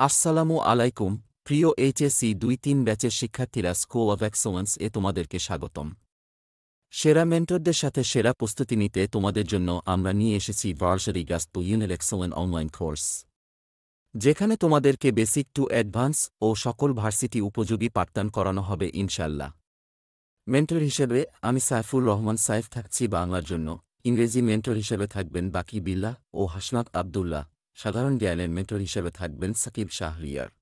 আসসালামু আলাইকুম প্রিয় এইচএসসি ২-৩ ব্যাচের শিক্ষার্থীরা, স্কুল অব এক্সেলেন্স এ তোমাদেরকে স্বাগতম। সেরা মেন্টরদের সাথে সেরা প্রস্তুতি নিতে তোমাদের জন্য আমরা নিয়ে এসেছি ভার্সিটি গাস্ট ইউনিট এক্সেলেন্ট অনলাইন কোর্স, যেখানে তোমাদেরকে বেসিক টু অ্যাডভান্স ও সকল ভার্সিটি উপযোগী পাঠদান করানো হবে ইনশাল্লাহ। মেন্টর হিসেবে আমি সাইফুর রহমান সাইফ থাকছি বাংলার জন্য। ইংরেজি মেন্টর হিসেবে থাকবেন বাকি বিল্লাহ ও হাসনাত আবদুল্লাহ। সাধারণ জ্ঞানের মেন্টর হিসেবে থাকবেন সাকিব শাহরিয়ার।